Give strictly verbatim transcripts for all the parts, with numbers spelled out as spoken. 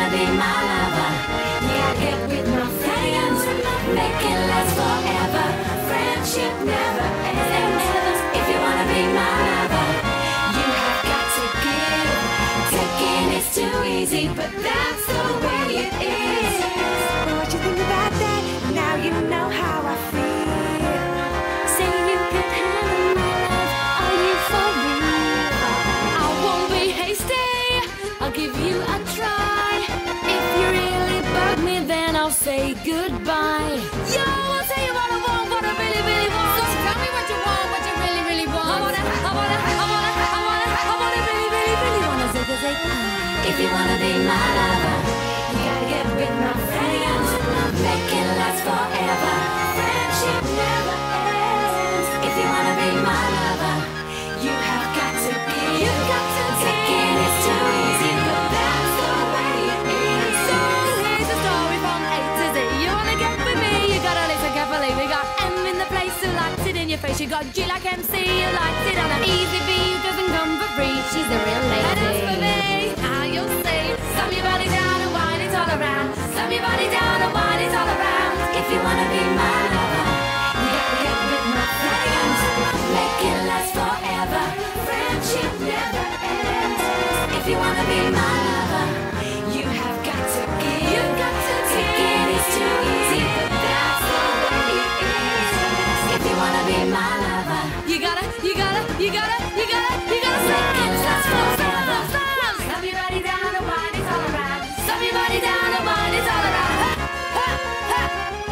wanna be my lover, you gotta get with my friends. Make it last forever. Friendship never ends. If you wanna be my lover, you have got to give. Taking is too easy, but that's the way it is. What you think about that? Now you know how I feel. Say you can handle my love. Are you for real? I won't be hasty. I'll give you a try. If you really bug me, then I'll say goodbye. Yo, I'll tell you what I want, what I really, really want. So tell me what you want, what you really, really want. I wanna, I wanna, I wanna, I wanna, I wanna really, really, really wanna zig a zig. If you wanna be my lover, you gotta get with my friends. Make it last forever. Friendship never ends. If you wanna be my lover, you have got to give. You've got to Taking is too easy, but that's the way it is. So here's a story from A to Z. You wanna get with me? You gotta listen carefully. We got M in the place who likes it in your face. You got G like M C who likes it on an easy V who doesn't come for free. She's the real lady. And as for me, how you'll see, slam your body down and wine it all around. Slam your body down and wine it all around. If you wanna be my lover, you gotta get with my friends. Make it last forever. Friendship never ends. If you wanna be my lover, you have got to give. You've got to take it is too easy, but that's the way it is. If you wanna be my lover, you gotta, you gotta, you gotta, you gotta, you gotta make it last forever. Slam your body down and wine it all around. Slam your body down and wine it all around. Ha, ha, ha.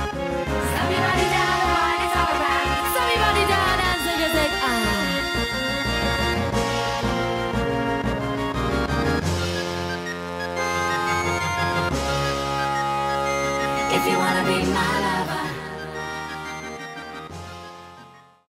Slam your body down and wine it all around. Slam your body down and zig a zig. Ah. If you wanna be my